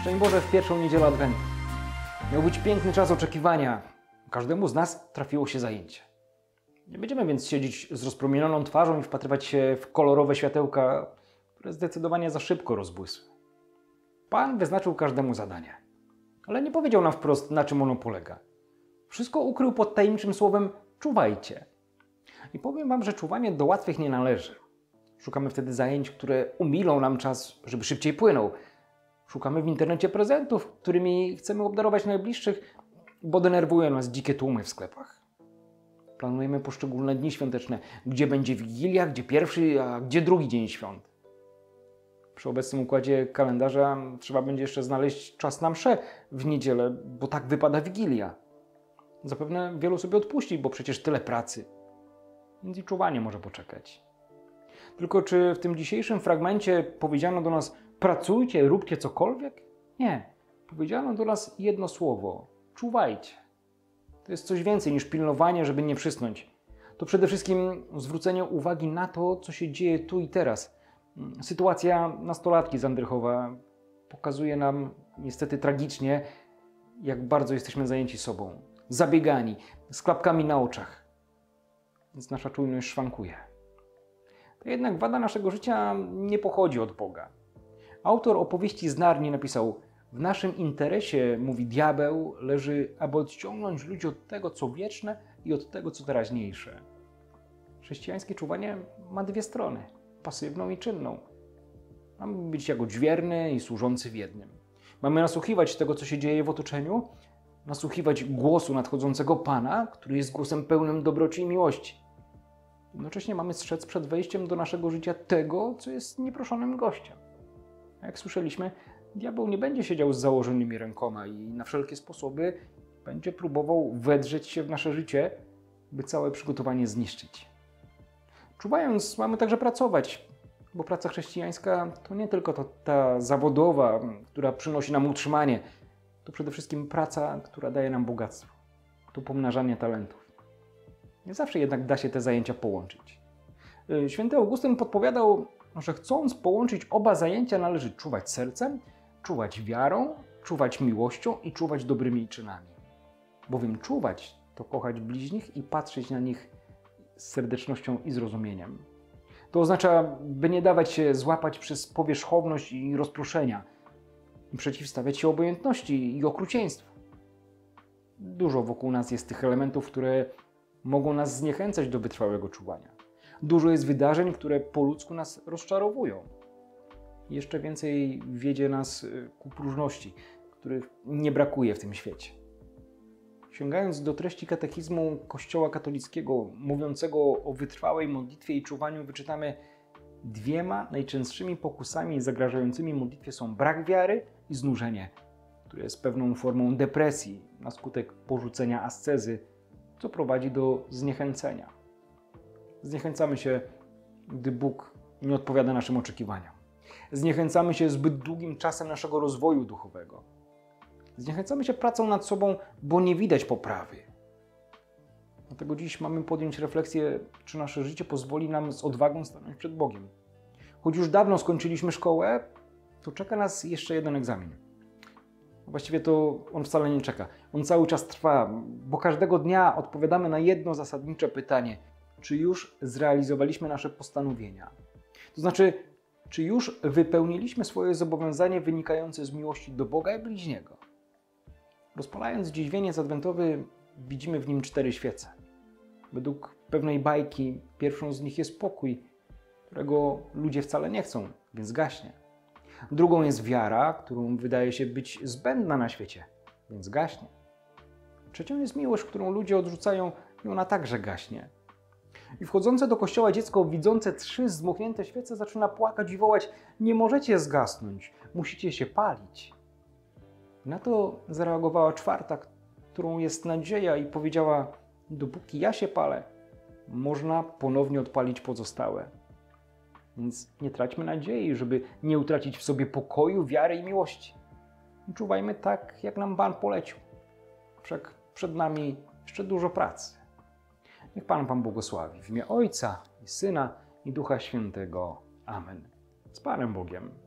Szczęść Boże w pierwszą niedzielę Adwentu. Miał być piękny czas oczekiwania. Każdemu z nas trafiło się zajęcie. Nie będziemy więc siedzieć z rozpromienioną twarzą i wpatrywać się w kolorowe światełka, które zdecydowanie za szybko rozbłysły. Pan wyznaczył każdemu zadanie, ale nie powiedział nam wprost, na czym ono polega. Wszystko ukrył pod tajemniczym słowem czuwajcie. I powiem wam, że czuwanie do łatwych nie należy. Szukamy wtedy zajęć, które umilą nam czas, żeby szybciej płynął. Szukamy w internecie prezentów, którymi chcemy obdarować najbliższych, bo denerwują nas dzikie tłumy w sklepach. Planujemy poszczególne dni świąteczne, gdzie będzie Wigilia, gdzie pierwszy, a gdzie drugi dzień świąt. Przy obecnym układzie kalendarza trzeba będzie jeszcze znaleźć czas na mszę w niedzielę, bo tak wypada Wigilia. Zapewne wielu sobie odpuści, bo przecież tyle pracy. Więc i czuwanie może poczekać. Tylko czy w tym dzisiejszym fragmencie powiedziano do nas pracujcie, róbcie cokolwiek? Nie. Powiedziano do nas jedno słowo. Czuwajcie. To jest coś więcej niż pilnowanie, żeby nie przysnąć. To przede wszystkim zwrócenie uwagi na to, co się dzieje tu i teraz. Sytuacja nastolatki z Andrychowa pokazuje nam niestety tragicznie, jak bardzo jesteśmy zajęci sobą. Zabiegani, z klapkami na oczach. Więc nasza czujność szwankuje. To jednak wada naszego życia nie pochodzi od Boga. Autor opowieści z Narni napisał: w naszym interesie, mówi diabeł, leży, aby odciągnąć ludzi od tego, co wieczne i od tego, co teraźniejsze. Chrześcijańskie czuwanie ma dwie strony, pasywną i czynną. Mamy być jak odźwierny i służący w jednym. Mamy nasłuchiwać tego, co się dzieje w otoczeniu, nasłuchiwać głosu nadchodzącego Pana, który jest głosem pełnym dobroci i miłości. Jednocześnie mamy strzec przed wejściem do naszego życia tego, co jest nieproszonym gościem. A jak słyszeliśmy, diabeł nie będzie siedział z założonymi rękoma i na wszelkie sposoby będzie próbował wedrzeć się w nasze życie, by całe przygotowanie zniszczyć. Czuwając, mamy także pracować, bo praca chrześcijańska to nie tylko ta zawodowa, która przynosi nam utrzymanie, to przede wszystkim praca, która daje nam bogactwo, to pomnażanie talentów. Nie zawsze jednak da się te zajęcia połączyć. Święty Augustyn podpowiadał, że chcąc połączyć oba zajęcia, należy czuwać sercem, czuwać wiarą, czuwać miłością i czuwać dobrymi czynami. Bowiem czuwać to kochać bliźnich i patrzeć na nich z serdecznością i zrozumieniem. To oznacza, by nie dawać się złapać przez powierzchowność i rozproszenia, i przeciwstawiać się obojętności i okrucieństwu. Dużo wokół nas jest tych elementów, które mogą nas zniechęcać do wytrwałego czuwania. Dużo jest wydarzeń, które po ludzku nas rozczarowują. Jeszcze więcej wiedzie nas ku próżności, których nie brakuje w tym świecie. Sięgając do treści katechizmu Kościoła katolickiego mówiącego o wytrwałej modlitwie i czuwaniu, wyczytamy: dwiema najczęstszymi pokusami zagrażającymi modlitwie są brak wiary i znużenie, które jest pewną formą depresji na skutek porzucenia ascezy, co prowadzi do zniechęcenia. Zniechęcamy się, gdy Bóg nie odpowiada naszym oczekiwaniom. Zniechęcamy się zbyt długim czasem naszego rozwoju duchowego. Zniechęcamy się pracą nad sobą, bo nie widać poprawy. Dlatego dziś mamy podjąć refleksję, czy nasze życie pozwoli nam z odwagą stanąć przed Bogiem. Choć już dawno skończyliśmy szkołę, to czeka nas jeszcze jeden egzamin. Właściwie to on wcale nie czeka. On cały czas trwa, bo każdego dnia odpowiadamy na jedno zasadnicze pytanie: czy już zrealizowaliśmy nasze postanowienia? To znaczy, czy już wypełniliśmy swoje zobowiązanie wynikające z miłości do Boga i bliźniego? Rozpalając dziś wieniec adwentowy, widzimy w nim 4 świece. Według pewnej bajki pierwszą z nich jest pokój, którego ludzie wcale nie chcą, więc gaśnie. Drugą jest wiara, którą wydaje się być zbędna na świecie, więc gaśnie. Trzecią jest miłość, którą ludzie odrzucają i ona także gaśnie. I wchodzące do kościoła dziecko, widzące 3 zdmuchnięte świece, zaczyna płakać i wołać: nie możecie zgasnąć, musicie się palić. Na to zareagowała 4., którą jest nadzieja, i powiedziała: dopóki ja się palę, można ponownie odpalić pozostałe. Więc nie traćmy nadziei, żeby nie utracić w sobie pokoju, wiary i miłości. Czuwajmy tak, jak nam Pan polecił. Wszak przed nami jeszcze dużo pracy. Niech Pan Wam błogosławi w imię Ojca i Syna i Ducha Świętego. Amen. Z Panem Bogiem.